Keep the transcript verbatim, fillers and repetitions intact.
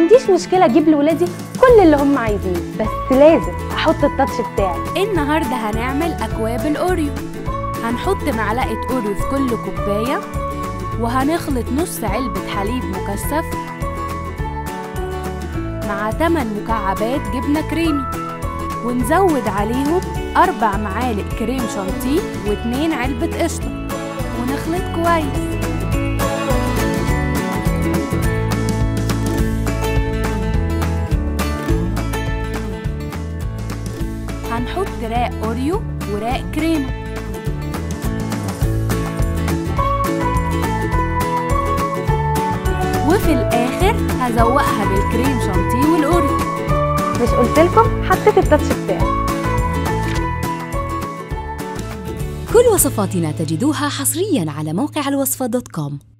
عنديش مشكله اجيب لولادي كل اللي هم عايزينه، بس لازم احط التاتش بتاعي. النهارده هنعمل اكواب الاوريو. هنحط معلقه اوريو في كل كوبايه، وهنخلط نص علبه حليب مكثف مع ثمانية مكعبات جبنه كريمي، ونزود عليهم أربع معالق كريم شانتيه واتنين علبة قشطة، ونخلط كويس. هنحط راق أوريو وراق كريمة، وفي الآخر هزوقها بالكريم شانتيه والأوريو. مش قلتلكم حطيت التاتش بتاعي؟ كل وصفاتنا تجدوها حصرياً على موقع الوصفة دوت كوم.